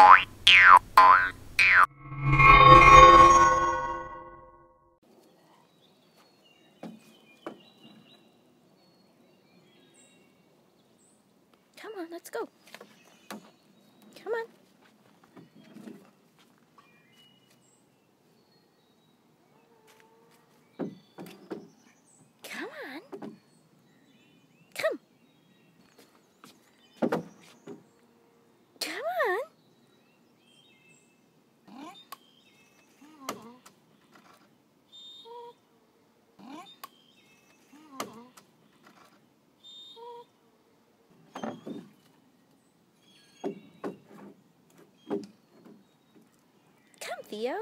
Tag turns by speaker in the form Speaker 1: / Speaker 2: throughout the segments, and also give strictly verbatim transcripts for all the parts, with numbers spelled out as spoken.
Speaker 1: Come on, let's go. Come on. Come on. Come. Come on. Come, Theo.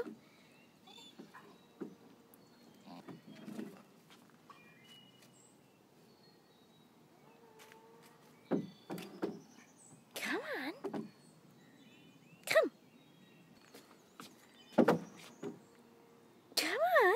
Speaker 1: Come on. Come. Come on.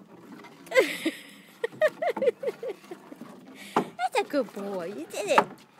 Speaker 1: That's a good boy. You did it.